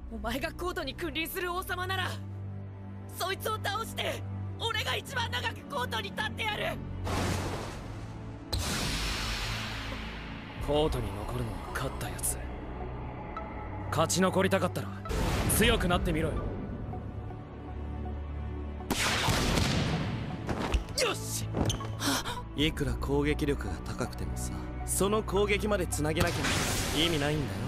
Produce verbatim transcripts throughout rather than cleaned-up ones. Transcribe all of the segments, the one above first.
お前がコートに君臨する王様ならそいつを倒して俺が一番長くコートに立ってやる。 コートに残るのは勝ったやつ。勝ち残りたかったら強くなってみろよ。 よし。 いくら攻撃力が高くてもさ、その攻撃までつなげなきゃ意味ないんだよ。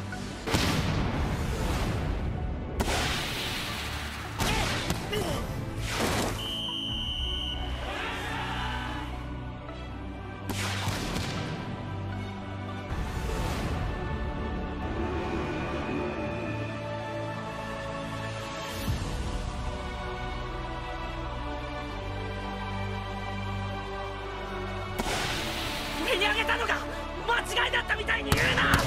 手に上げたのが間違いだったみたいに言うな。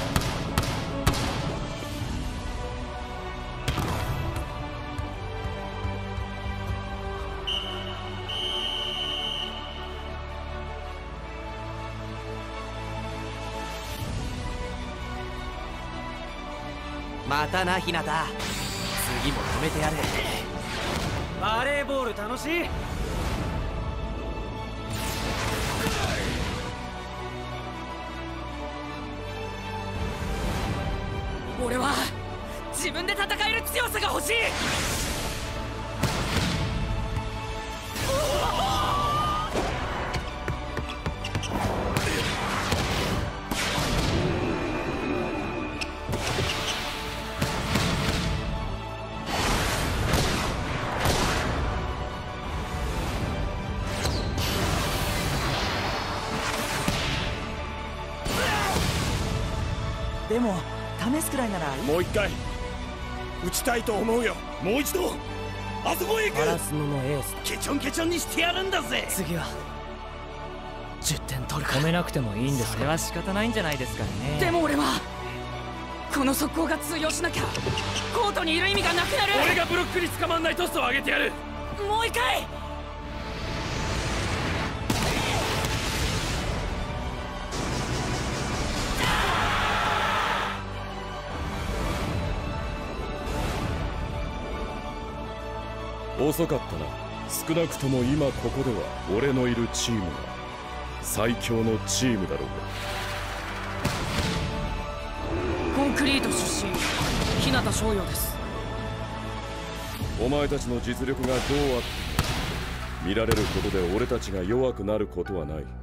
またな、ひなた。次も止めてやる。 バレーボール楽しい。 俺は自分で戦える強さが欲しい。 でも試すくらいならいい。 もう一回打ちたいと思うよ。もう一度あそこへ行く。 アラスノのエースだ。 ケチョンケチョンにしてやるんだぜ。 次はじゅってん取るか。 止めなくてもいいんですか。 それは仕方ないんじゃないですかね。 でも俺はこの速攻が通用しなきゃコートにいる意味がなくなる。 俺がブロックに捕まんないトスを上げてやる。 もう一回。 遅かったな。少なくとも今ここでは俺のいるチームが最強のチームだろうが。 コンクリート出身日向翔陽です。 お前たちの実力がどうあっても見られることで俺たちが弱くなることはない。